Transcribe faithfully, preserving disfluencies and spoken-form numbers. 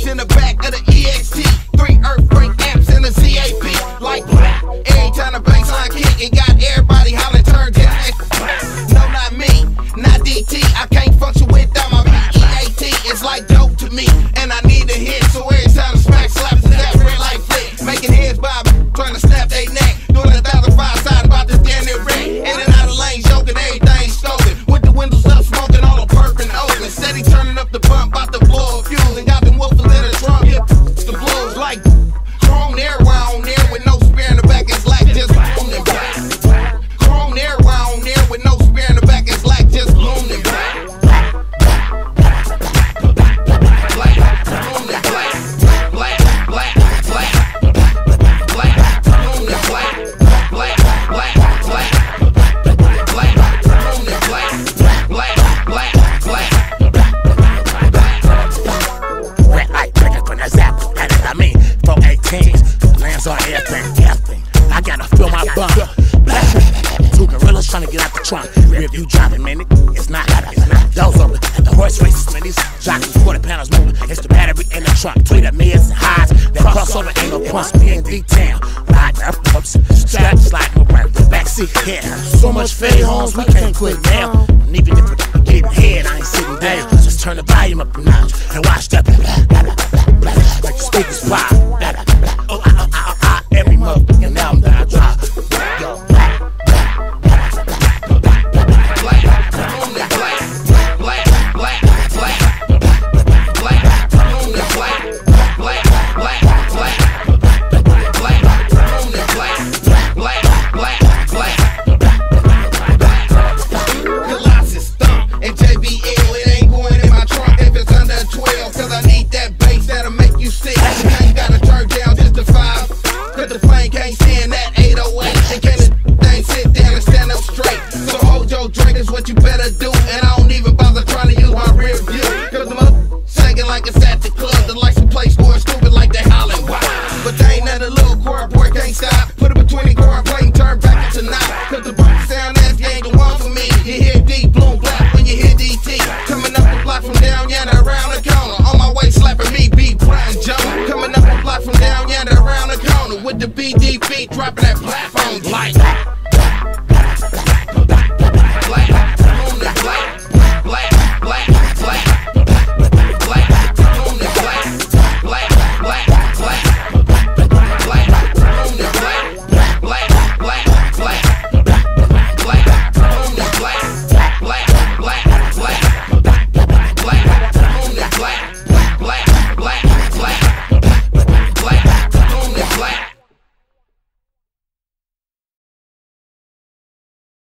bass in the back of the E X T. Three earthquake amps and a Z A P. Like Blap. Every time the bass line kick, it got everybody hollering turn down. No, not me, not D T. I can't function without my B E A T. It's like dope to me, and I need a hit. So every time the smack slaps, that red light flick. Making heads bob, trying to snap they neck. Doing a thousand five side about this damn near wreck. In and out of lanes, joking, everything stolen. With the windows up, smoking all the perp and open. Steady turning up the bump, about to blow a fuse. And got them woofers in the trunk, yeah, the blues like chrome there, on there with no spare in the back. It's like just boom and black. Chrome there, on there with no spare in the back. It's like just boom and black. Lands on everything, everything. I gotta fill my bum. Two gorillas trying to get out the trunk. Rear view dropping, man. It's not, it's not. Those open at the horse races, man. These jockeys, quarter panels moving. It's the battery in the trunk. Tweet at mids and highs. That crossover ain't no punch. Me in detail. Riding up, ups, straps like my work. Backseat here. So much fade homes, we can't quit now. And even if we're getting head, I ain't sitting down. Just turn the volume up a notch and watch that. Like the speakers fly. Oh, I, I, I, I, every motherfucking album that I drop. Yo, black, black, black, black, black, black, black, only black, black, black, black, black, black, black, only black, black, black, black, black, black, only black, black, black, black, black. Colossus thump and J B L, it ain't going in my trunk if it's under twelve, cause I need that bass that'll make you sick. Now you gotta turn down just the five. Cause the plane can't stand that eight oh eight. And can the thing sit down and stand up straight. So hold your drink is what you better do. And I don't even bother trying to use my rear view. Cause the mother shaking like it's at the club. The lights in place going stupid like they hollering wow. But they ain't nothing little core boy can't stop. Put it between the core and plate and turn back into knot. Cause the bump sound ass ain't the one for me. You hear D, bloom, black when you hear D T. Coming up the block from down yonder around the corner. On my way slapping me, beat Brian Jonah. Coming up the block from down yonder around the corner. With the B D beat dropping that black.